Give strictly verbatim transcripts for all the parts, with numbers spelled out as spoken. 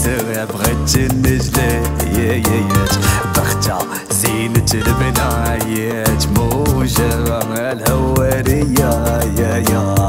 سر بغيت النجليات بختة زينة البنايات موجة الهوارية يا يا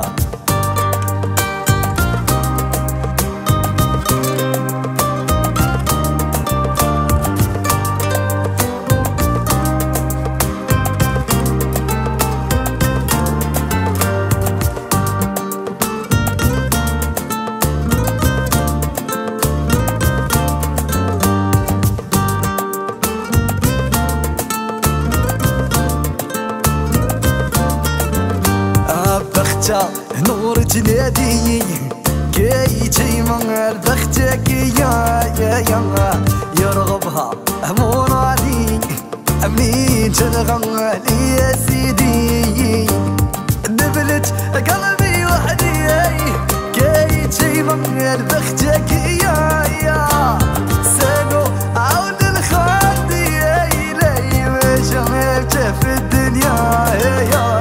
نور تنادي كي تيمن البختك يا يا يا يرغبها مرادي منين تنغنى لي يا سيدي دبلت قلبي وحدي كي تيمن البختك يا يا سنو عود الخدي لي ما شفت في الدنيا يا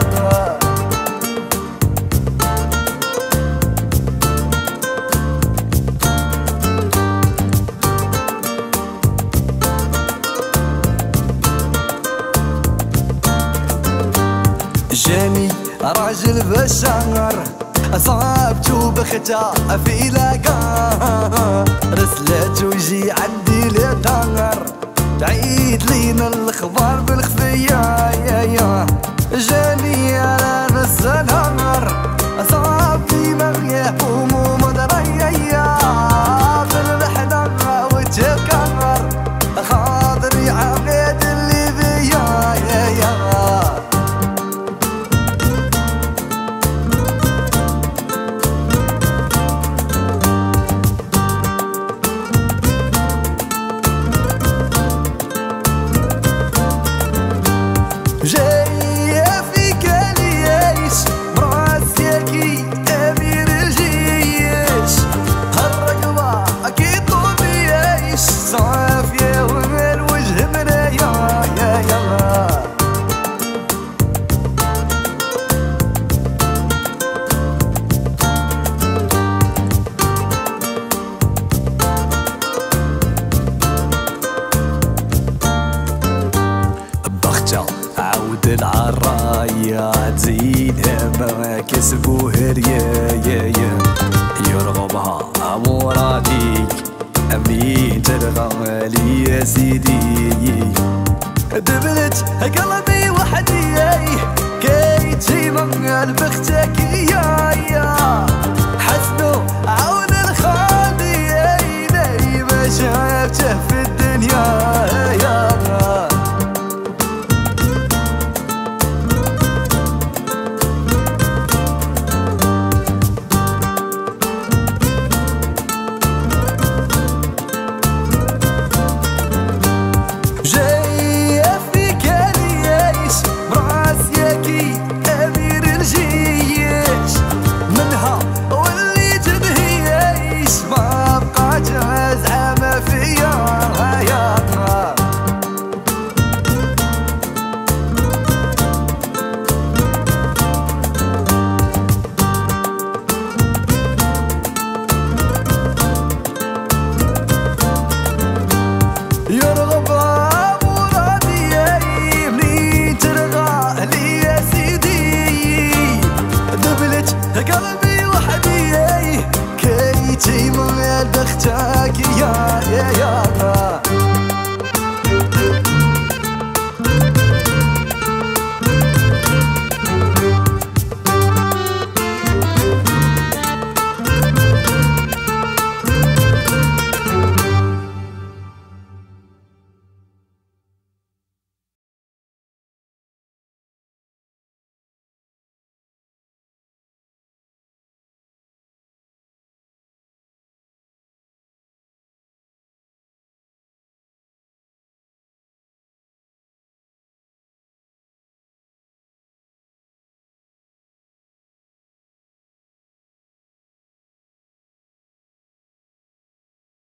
جاني راجل بشر صابته بختة في لاقاه رسلت وجي عندي لدار تعيد لينا الاخبار بالخفية يا يا جاني على نص النهار صابتي مغياب ومدرية بالبحدة وتكرر خاطري عقيد اللي بيا يا يا جاية فيك الياش براسيكي أمير الجيش هالرقبة أكيد طبيعيش صافية ومن وجه مرايا يا يا بختة عود العرايات زينها ما كسبوه ريا يا يا يرغبها مراديك أمين ترغب لي يا سيدي دبلت قلبي وحدي كي تيمن البختك يا يا حسنو عون الخالي لي ما شافته في الدنيا يا قلبي وحدي كي تيمن البختك يا يا يا